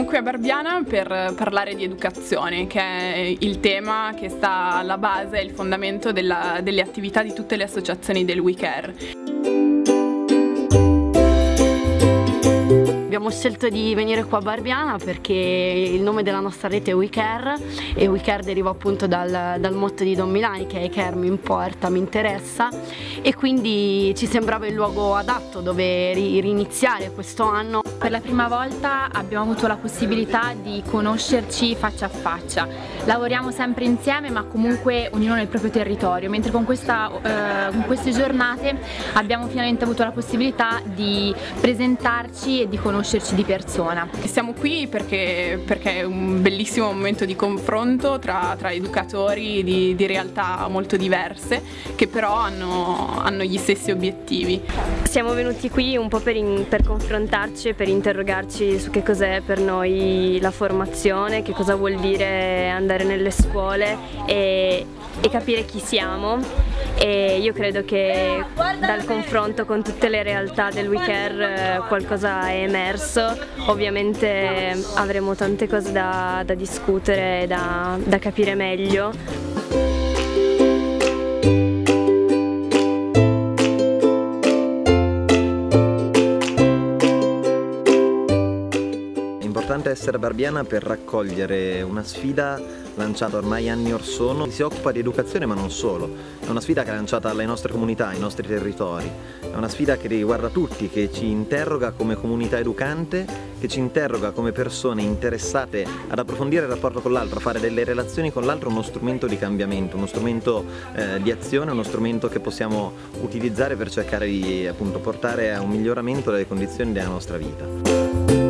qui a Barbiana per parlare di educazione, che è il tema che sta alla base e il fondamento delle attività di tutte le associazioni del WeCare. Abbiamo scelto di venire qua a Barbiana perché il nome della nostra rete è WeCare e WeCare deriva appunto dal motto di Don Milani, che è care, mi importa, mi interessa, e quindi ci sembrava il luogo adatto dove riniziare questo anno. Per la prima volta abbiamo avuto la possibilità di conoscerci faccia a faccia. Lavoriamo sempre insieme ma comunque ognuno nel proprio territorio, mentre con queste giornate abbiamo finalmente avuto la possibilità di presentarci e di conoscerci di persona. Siamo qui perché è un bellissimo momento di confronto tra educatori di realtà molto diverse che però hanno gli stessi obiettivi. Siamo venuti qui un po' per confrontarci e per interrogarci su che cos'è per noi la formazione, che cosa vuol dire andare nelle scuole e capire chi siamo. E io credo che dal confronto con tutte le realtà del WeCare qualcosa è emerso. Ovviamente avremo tante cose da discutere e da capire meglio. È importante essere a Barbiana per raccogliere una sfida lanciata ormai anni or sono. Si occupa di educazione ma non solo, è una sfida che è lanciata alle nostre comunità, ai nostri territori, è una sfida che riguarda tutti, che ci interroga come comunità educante, che ci interroga come persone interessate ad approfondire il rapporto con l'altro, a fare delle relazioni con l'altro uno strumento di cambiamento, uno strumento di azione, uno strumento che possiamo utilizzare per cercare di appunto portare a un miglioramento delle condizioni della nostra vita.